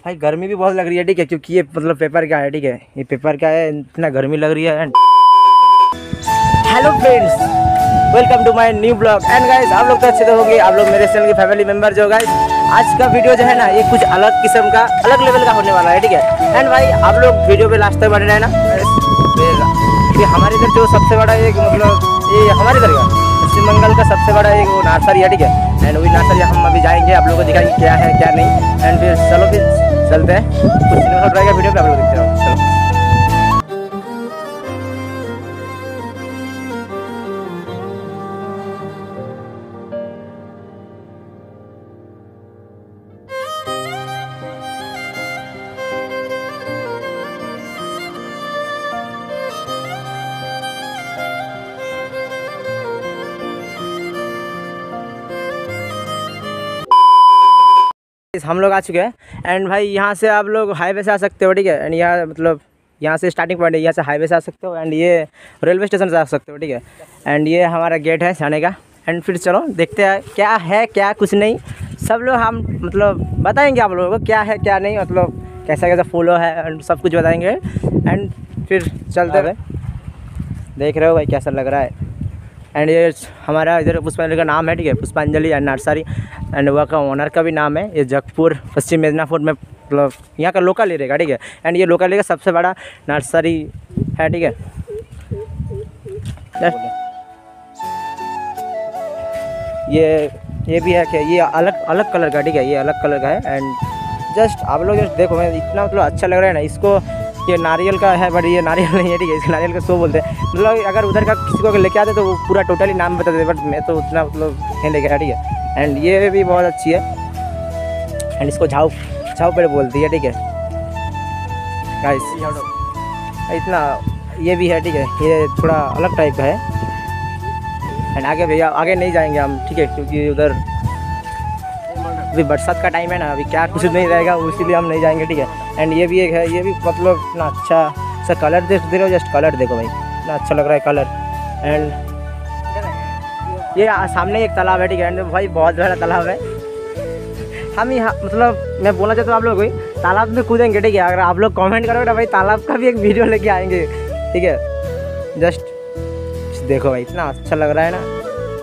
भाई गर्मी भी बहुत लग रही है, ठीक है, क्योंकि ये मतलब पेपर का है, ठीक है, ये पेपर का है, इतना गर्मी लग रही है। Hello friends, welcome to my new blog. And guys, आप लोग तो अच्छे तो होंगे, आप लोग मेरे चैनल के फैमिली मेंबर जो। गाइस आज का वीडियो जो है ना, ये कुछ अलग किस्म का, अलग लेवल का होने वाला है, ठीक है। एंड भाई आप लोग वीडियो पे लास्ट तक बने रहना। फिर हमारे इधर जो सबसे बड़ा एक मतलब ये हमारे इधर का पश्चिम बंगाल का सबसे बड़ा एक वो नर्सरी है, ठीक है। एंड वही नर्सरी हम अभी जाएंगे, आप लोगों को दिखाएंगे क्या है क्या नहीं। एंड फिर चलो फिर चलते हैं, कुछ सिनेमा ट्राई का वीडियो पे आप लोग देखते रहो। चलो हम लोग आ चुके हैं। एंड भाई यहाँ से आप लोग हाईवे से आ सकते हो, ठीक है। एंड यहाँ मतलब यहाँ से स्टार्टिंग पॉइंट है, यहाँ से हाईवे से आ सकते हो। एंड ये रेलवे स्टेशन से आ सकते हो, ठीक है। एंड ये हमारा गेट है जाने का। एंड फिर चलो देखते हैं क्या है क्या कुछ नहीं, सब लोग हम मतलब बताएंगे आप लोगों को क्या है क्या नहीं, मतलब कैसा कैसा फॉलो है एंड सब कुछ बताएंगे। एंड फिर चलते हैं। देख रहे हो भाई कैसा लग रहा है। एंड ये हमारा इधर पुष्पांजलि का नाम है, ठीक है, पुष्पांजलि एंड नर्सरी। एंड वहाँ का ओनर का भी नाम है, ये जगपुर पश्चिम मिदनापुर में, मतलब यहाँ का लोकल एरिया, ठीक है। एंड ये लोकल एरिया का सबसे बड़ा नर्सरी है, ठीक है। ये भी है कि ये अलग अलग कलर का, ठीक है, ये अलग कलर का है। एंड जस्ट आप लोग जस्ट देखो, मैं इतना मतलब अच्छा लग रहा है ना इसको। ये नारियल का है बट ये नारियल नहीं है, ठीक है, इसको नारियल का शो बोलते हैं। मतलब अगर उधर का किसी को लेके आते तो वो पूरा टोटली नाम बता देते, बट मैं तो उतना मतलब नहीं लेके आया, ठीक है। एंड ये भी बहुत अच्छी है। एंड इसको झाऊ पेड़ बोलती है, ठीक है गाइस। इतना ये भी है, ठीक है, ये थोड़ा अलग टाइप का है। एंड आगे भैया आगे नहीं जाएंगे हम, ठीक है, क्योंकि उधर अभी बरसात का टाइम है ना, अभी क्या कुछ नहीं रहेगा, इसीलिए हम नहीं जाएंगे, ठीक है। एंड ये भी एक है, ये भी मतलब इतना अच्छा सा कलर देख रहे हो, जस्ट कलर देखो भाई, इतना अच्छा लग रहा है कलर। एंड ये सामने एक तालाब है, ठीक है। एंड भाई बहुत बड़ा तालाब है। हम यहाँ मतलब मैं बोलना चाहता हूँ आप लोग को, तालाब में कूदेंगे, ठीक है, अगर आप लोग कमेंट करोगे ना भाई तालाब का भी एक वीडियो लेके आएंगे, ठीक है। जस्ट देखो भाई इतना अच्छा लग रहा है ना,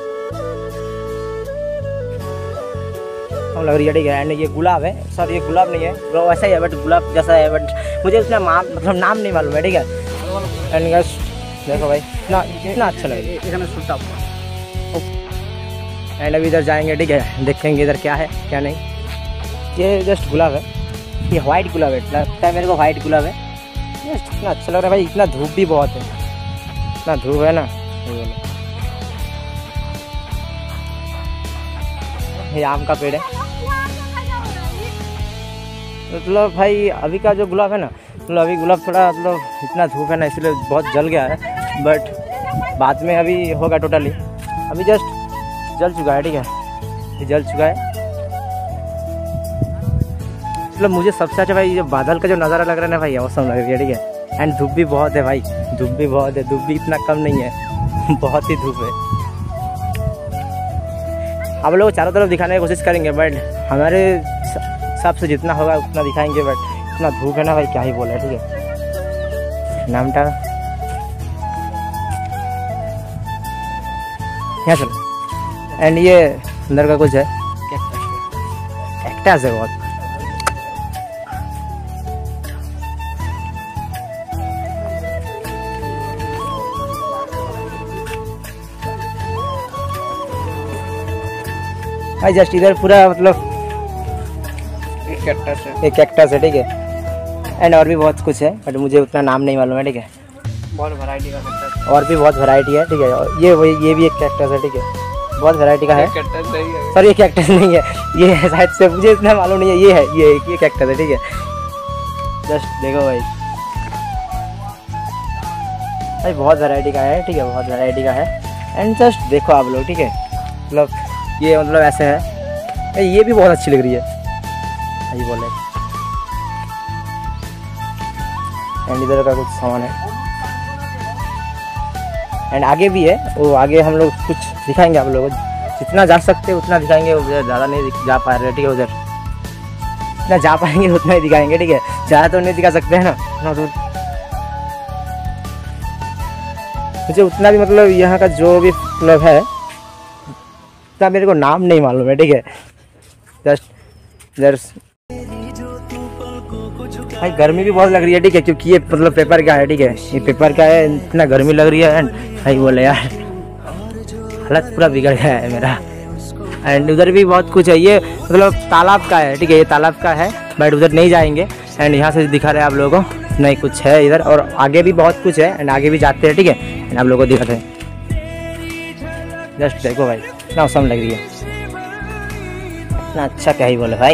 लग रही है, ठीक है। एंड ये गुलाब है, सर ये गुलाब नहीं है, वो वैसा ही है बट गुलाब जैसा है, बट मुझे उसका मतलब नाम नहीं मालूम है, ठीक है। एंड गैस देखो भाई इतना अच्छा लगेगा। एंड अभी इधर जाएंगे, ठीक है, देखेंगे इधर क्या है क्या नहीं। ये जस्ट गुलाब है, ये वाइट गुलाब है, लगता है मेरे को वाइट गुलाब है। जस्ट इतना अच्छा लग रहा है भाई, इतना धूप भी बहुत है, इतना धूप है ना। ये आम का पेड़ है, मतलब भाई अभी का जो गुलाब है ना, मतलब अभी गुलाब थोड़ा मतलब इतना धूप है ना इसलिए बहुत जल गया है, बट बाद में अभी होगा टोटली। अभी जस्ट जल चुका है, ठीक है, ये जल चुका है। मतलब मुझे सबसे अच्छा भाई जो बादल का जो नज़ारा लग रहा है ना भाई, औसम लग रही है, ठीक है। एंड धूप भी बहुत है भाई, धूप भी बहुत है, धूप भी इतना कम नहीं है बहुत ही धूप है। आप लोग चारों तरफ दिखाने की कोशिश करेंगे, बट हमारे हिसाब से जितना होगा उतना दिखाएंगे, बट इतना धूप है ना भाई क्या ही बोला, ठीक है। नामटा यहाँ चलो। एंड ये अंदर का कुछ है, कैक्टस है बहुत। भाई जस्ट इधर पूरा मतलब एक कैक्टस है, ठीक है। एंड और भी बहुत कुछ है बट मुझे उतना नाम नहीं मालूम है, ठीक है। बहुत वैरायटी का कैक्टस और भी बहुत वैरायटी है, ठीक है। ये भी एक कैक्टस है, ठीक है, बहुत वैरायटी का है। सर ये कैक्टस नहीं है, ये है शायद से, मुझे इतना मालूम नहीं है। ये है ये कैक्टस है, ठीक है। जस्ट देखो भाई भाई बहुत वैरायटी का है, ठीक है, बहुत वैरायटी का है। एंड जस्ट देखो आप लोग, ठीक है, मतलब ये मतलब ऐसे है। ये भी बहुत अच्छी लग रही है, ये बोले। एंड इधर का कुछ सामान है। एंड आगे भी है, वो आगे हम लोग कुछ दिखाएंगे आप लोगों को, जितना जा सकते हैं उतना दिखाएंगे, ज़्यादा नहीं जा पा रहे, ठीक है। उधर जितना जा पाएंगे उतना ही दिखाएंगे, ठीक है, ज़्यादा तो नहीं दिखा सकते हैं ना, ना दूर। मुझे उतना भी मतलब यहाँ का जो भी मतलब है उतना मेरे को नाम नहीं मालूम है, ठीक है। जस्ट भाई गर्मी भी बहुत लग रही है, ठीक है, क्योंकि ये मतलब पेपर का है, ठीक है, ये पेपर का है, इतना गर्मी लग रही है। एंड भाई बोले यार हालत पूरा बिगड़ गया है मेरा। एंड उधर भी बहुत कुछ है, ये मतलब तालाब का है, ठीक है, ये तालाब का है, बट उधर नहीं जाएंगे। एंड यहाँ से दिखा रहे हैं आप लोगों को, नहीं कुछ है इधर, और आगे भी बहुत कुछ है। एंड आगे भी जाते हैं, ठीक है, एंड आप लोगों को दिखाते हैं। जस्ट देखो भाई इतना औसम लग रही है, इतना अच्छा क्या ही बोले भाई।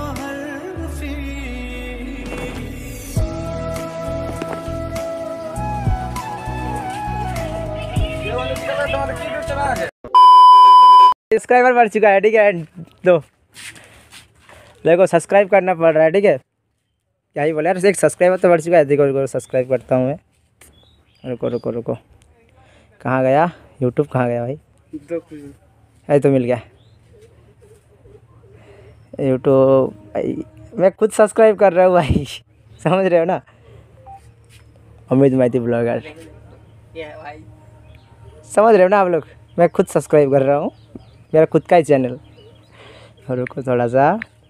सब्सक्राइबर बढ़ चुका है, ठीक है, दो देखो सब्सक्राइब करना पड़ रहा है, ठीक है, क्या ही बोले यार, एक सब्सक्राइबर तो बढ़ चुका है। देखो सब्सक्राइब करता हूँ मैं, रुको कहाँ गया यूट्यूब, कहाँ गया भाई, है तो मिल गया यूट्यूब। मैं खुद सब्सक्राइब कर रहा हूँ भाई, समझ रहे हो ना, अमित माइती ब्लॉगर, समझ रहे हो ना आप लोग, मैं खुद सब्सक्राइब कर रहा हूँ, मेरा खुद का ही चैनल। रुको थोड़ा सा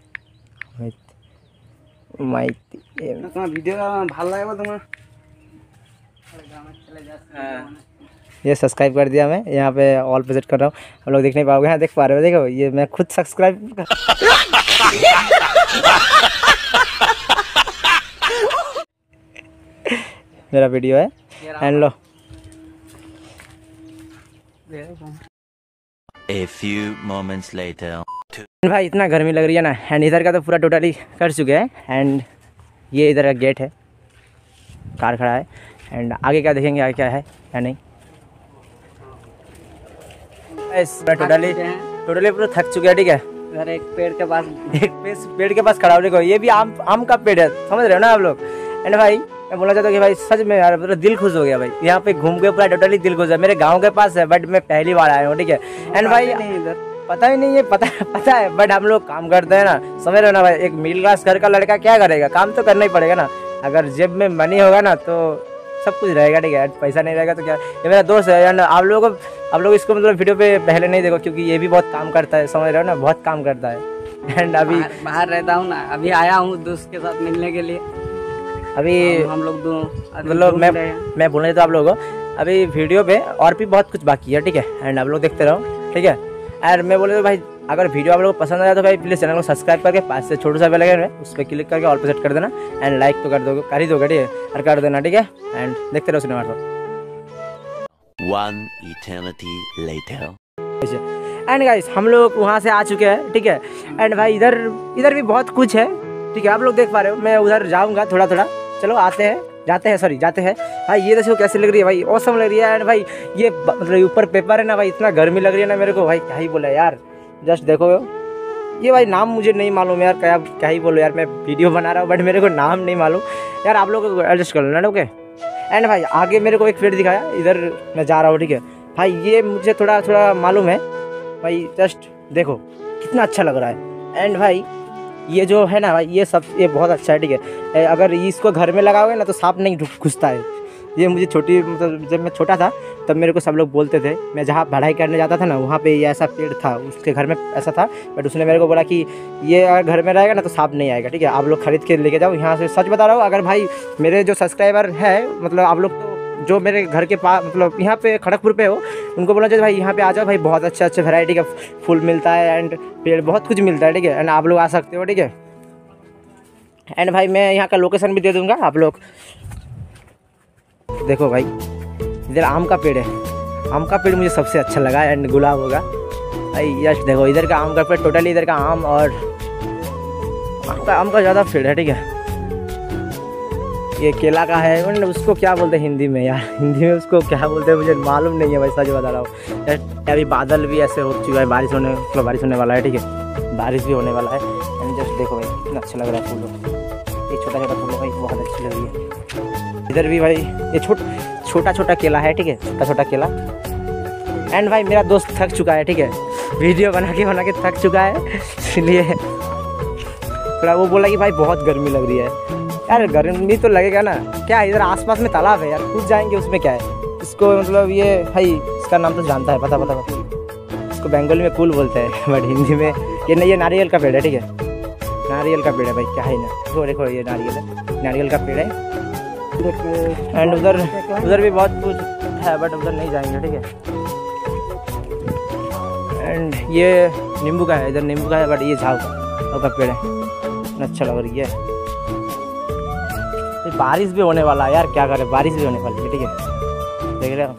माइती वीडियो भालो लगे तुम्हें, ये सब्सक्राइब कर दिया मैं, यहाँ पे ऑल पे सेट कर रहा हूँ, आप लोग देख नहीं पाओगे, हाँ देख पा रहे हो, देखो ये मैं खुद सब्सक्राइब मेरा वीडियो है। एंड लो A few moments later. भाई इतना गर्मी लग रही है ना। एंड इधर का तो पूरा टोटली कर चुके हैं। एंड ये इधर का गेट है, कार खड़ा है। एंड आगे क्या देखेंगे, आगे क्या है या नहीं। टोटली पूरा थक चुके हैं, ठीक है। इधर एक पेड़ के पास पेड़ के पास खड़ा हो, देखो ये भी आम का पेड़ है, समझ रहे हो ना आप लोग। एंड भाई मैं बोलना चाहता हूँ कि भाई सच में यार पूरा दिल खुश हो गया भाई, यहाँ पे घूम के पूरा टोटली दिल खुश है। मेरे गांव के पास है बट मैं पहली बार आया हूँ, ठीक है। एंड भाई इधर पता ही नहीं है, पता है बट हम लोग काम करते हैं ना, समझ रहे हो ना भाई। एक मिडिल क्लास घर का लड़का क्या करेगा, काम तो करना ही पड़ेगा ना। अगर जेब में मनी होगा ना तो सब कुछ रहेगा, ठीक है। पैसा नहीं रहेगा तो क्या। ये मेरा दोस्त है। एंड आप लोग इसको मतलब वीडियो पे पहले नहीं देखो, क्योंकि ये भी बहुत काम करता है, समझ रहे हो ना, बहुत काम करता है। एंड अभी बाहर रहता हूँ ना, अभी आया हूँ दोस्त के साथ मिलने के लिए। अभी हम लोग दो मतलब मैं बोलना चाहता हूँ आप लोगों को, अभी वीडियो पे और भी बहुत कुछ बाकी है, ठीक है। एंड आप लोग देखते रहो, ठीक है। और मैं बोले तो भाई अगर वीडियो आप लोगों को पसंद आया तो भाई प्लीज़ चैनल को सब्सक्राइब करके पास से छोटा सा बेल आइकन है उस पर क्लिक करके ऑल पे सेट कर देना। एंड लाइक तो कर ही दोगे, ठीक है, और कर देना, ठीक है। एंड देखते रहो cinema show. One eternity later. And guys हम लोग वहाँ से आ चुके हैं, ठीक है। एंड भाई इधर भी बहुत कुछ है, ठीक है, आप लोग देख पा रहे हो। मैं उधर जाऊँगा थोड़ा, चलो जाते हैं भाई। ये देखो कैसे लग रही है भाई, ऑसम लग रही है। एंड भाई ये मतलब ऊपर पेपर है ना भाई, इतना गर्मी लग रही है ना मेरे को भाई, क्या ही बोला यार। जस्ट देखो ये भाई, नाम मुझे नहीं मालूम यार, क्या ही बोलो यार। मैं वीडियो बना रहा हूँ बट मेरे को नाम नहीं मालूम यार, आप लोग एडजस्ट कर लेना, ओके। एंड भाई आगे मेरे को एक पेड़ दिखाया, इधर मैं जा रहा हूँ, ठीक है भाई। ये मुझे थोड़ा मालूम है भाई, जस्ट देखो कितना अच्छा लग रहा है। एंड भाई ये जो है ना भाई, ये बहुत अच्छा है, ठीक है। अगर इसको घर में लगाओगे ना तो सांप नहीं घुसता है। ये मुझे मतलब जब मैं छोटा था तब मेरे को सब लोग बोलते थे, मैं जहाँ पढ़ाई करने जाता था ना वहाँ पे ये ऐसा पेड़ था, उसके घर में ऐसा था। बट उसने मेरे को बोला कि ये अगर घर में रहेगा ना तो सांप नहीं आएगा, ठीक है। आप लोग खरीद के लेके जाओ यहाँ से, सच बता रहा हूँ। अगर भाई मेरे जो सब्सक्राइबर है, मतलब आप लोग तो जो मेरे घर के पास मतलब यहाँ पे खड़गपुर पे हो, उनको बोलना चाहिए भाई यहाँ पे आ जाओ भाई, बहुत अच्छे वैरायटी का फूल मिलता है एंड पेड़ बहुत कुछ मिलता है, ठीक है। एंड आप लोग आ सकते हो, ठीक है। एंड भाई मैं यहाँ का लोकेशन भी दे दूँगा, आप लोग देखो भाई। इधर आम का पेड़ है, आम का पेड़ मुझे सबसे अच्छा लगा। एंड गुलाब होगा भाई, यस देखो इधर का आम का पेड़, टोटली इधर का आम और आम का ज़्यादा पेड़ है, ठीक है। ये केला का है, उसको क्या बोलते हैं हिंदी में यार, हिंदी में उसको क्या बोलते हैं मुझे मालूम नहीं है भाई, सच बता रहा हूँ। अभी बादल भी ऐसे हो चुका है, बारिश होने वाला है, ठीक है, बारिश भी होने वाला है। एंड जस्ट देखो भाई कितना अच्छा लग रहा है फूलों, ये छोटा फूल भाई बहुत अच्छी लग रही है। इधर भी भाई ये छोटा केला है, ठीक है, छोटा केला। एंड भाई मेरा दोस्त थक चुका है, ठीक है, वीडियो बना के थक चुका है, इसलिए थोड़ा वो बोला कि भाई बहुत गर्मी लग रही है। यार गर्मी तो लगेगा ना, क्या इधर आसपास में तालाब है यार, कूद जाएंगे उसमें क्या है। इसको मतलब ये भाई इसका नाम तो जानता है, पता इसको बंगाली में कुल बोलते हैं बट हिंदी में ये नारियल का पेड़ है, ठीक है, नारियल का पेड़ है भाई, क्या है ना, देखो देखो ये नारियल का पेड़ है। एंड उधर भी बहुत कुछ है बट उधर नहीं जाएंगे, ठीक है। एंड ये नींबू का है, इधर नींबू का है बट ये झाव का पेड़ है, अच्छा लग रही है। बारिश भी होने वाला है यार, क्या करें, बारिश भी होने वाली है, ठीक है, देख रहे हो।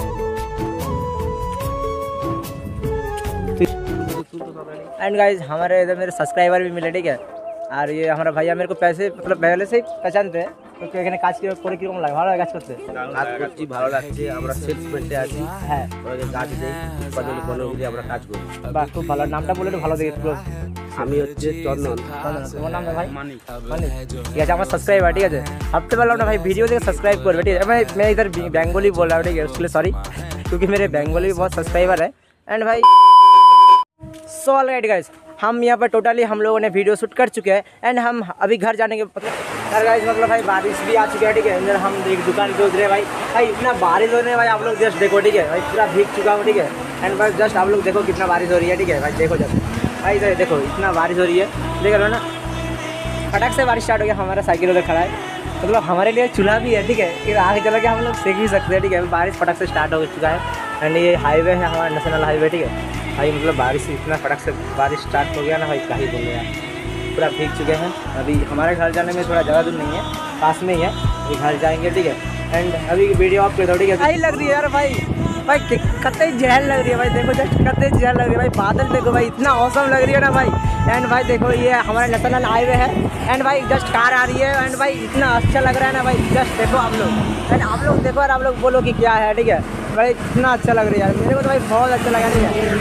एंड गाइज हमारे इधर मेरे सब्सक्राइबर भी मिले, ठीक है, और ये हमारा भैया मेरे को पैसे मतलब पहले से ही पहचानते हैं, तो এখানে কাজ করে কিরকম লাগে, ভালো লাগে কাজ করতে? কাজ করছি, ভালো লাগছে, আমরা সেলসম্যানে আছি। হ্যাঁ, ওদের কাজ দেই, কতগুলো বলে দিয়ে আমরা কাজ করি। বাহ, খুব ভালো, নামটা বলে একটু ভালো দেখে একটু। আমি হচ্ছে চন্দন। তোমার নাম ভাই? মানিক। ঠিক আছে, আমার সাবস্ক্রাইবার, ঠিক আছে। ভাবতে পারলাম না ভাই ভিডিও দেখে सब्सक्राइब করবে, ठीक है। मैं इधर बंगाली बोल रहा हूँ, ठीक है, उसके लिए सॉरी, क्योंकि मेरे बंगाली भी बहुत सब्सक्राइबर है। एंड भाई सो ऑलराइट गाइस, हम यहाँ पर टोटली हम लोगों ने वीडियो शूट कर चुके हैं। एंड हम अभी घर जाने के मतलब गाइस मतलब भाई बारिश भी आ चुकी है, ठीक है। अंदर हम एक दुकान पे उतरे भाई इतना बारिश हो रही है भाई, आप लोग जस्ट देखो, ठीक है भाई, पूरा भीग चुका हूँ, ठीक है। एंड भाई जस्ट आप लोग देखो कितना बारिश हो रही है, ठीक है भाई, देखो जस्ट भाई इधर देखो इतना बारिश हो रही है, देख रहे हो ना, फटाक से बारिश स्टार्ट हो गया। हमारा साइकिल उधर खड़ा है, मतलब हमारे लिए चूल्हा भी है, ठीक है, कि आगे चला के हम लोग सेक भी सकते हैं, ठीक है। बारिश फटाक से स्टार्ट हो चुका है। एंड ये हाईवे है हमारा, नेशनल हाईवे, ठीक है भाई, मतलब बारिश इतना फटाक से बारिश स्टार्ट हो गया ना भाई, क्या ही बोले यार, पूरा भीग चुके हैं। अभी हमारे घर जाने में थोड़ा ज़्यादा दूर नहीं है, पास में ही है, अभी घर जाएंगे, ठीक है। एंड अभी वीडियो आप कर दो, ठीक है। सही लग रही है यार भाई कतई जहल लग रही है भाई, देखो जस्ट कतई जहल लग रही है भाई, बादल देखो भाई, इतना औसम लग रही है ना भाई। एंड भाई देखो ये हमारा नेशनल हाईवे है। एंड भाई जस्ट कार आ रही है। एंड भाई इतना अच्छा लग रहा है ना भाई, जस्ट देखो आप लोग। एंड आप लोग देखो और आप लोग बोलो कि क्या है, ठीक है भाई, इतना अच्छा लग रहा है यार, मेरे को तो भाई बहुत अच्छा लगा, ठीक है,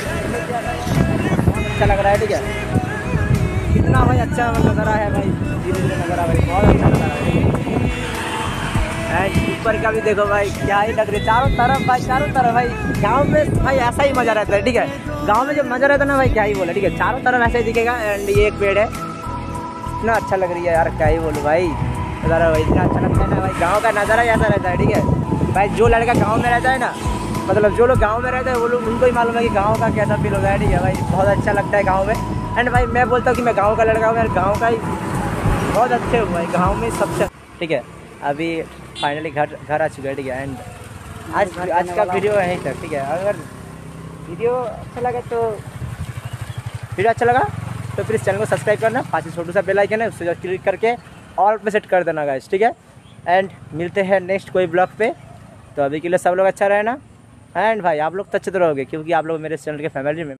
बहुत अच्छा लग रहा है, ठीक है। इतना भाई अच्छा नज़ारा है भाई, धीरे धीरे नज़ारा भाई, बहुत अच्छा नज़ारा है, ठीक है। एंड ऊपर का भी देखो भाई, क्या ही लग रही है, चारों तरफ भाई, चारों तरफ भाई। गांव में भाई ऐसा ही मज़ा रहता है, ठीक है, गांव में जब मज़ा रहता है ना भाई, क्या ही बोले, ठीक है, चारों तरफ ऐसा ही दिखेगा। एंड ये एक पेड़ है, इतना अच्छा लग रही है यार, क्या ही बोलूँ भाई, नज़ारा भाई इतना अच्छा लगता है ना भाई, गाँव का नज़ारा ही ऐसा रहता है, ठीक है भाई। जो लड़का गाँव में रहता है ना, मतलब जो लोग गाँव में रहते हैं वो लोग, उनको ही मालूम है कि गाँव का कैसा फील होता है, ठीक है भाई, बहुत अच्छा लगता है गाँव में। एंड भाई मैं बोलता हूँ कि मैं गाँव का लड़का हूँ यार, गाँव का ही बहुत अच्छे हुआ है, गाँव में सबसे, ठीक है। अभी फाइनली घर आ चुका है, ठीक है। एंड आज का वीडियो यहीं तक, ठीक है। अगर वीडियो अच्छा लगा तो प्लीज़ चैनल को सब्सक्राइब करना, पास ही छोटू सा बेल आइकन है उससे जो क्लिक करके ऑल पे सेट कर देना गाइस, ठीक है। एंड मिलते हैं नेक्स्ट कोई ब्लॉग पे, तो अभी के लिए सब लोग अच्छा रहना। एंड भाई आप लोग तो अच्छे तो रहोगे क्योंकि आप लोग मेरे चैनल के फैमिली में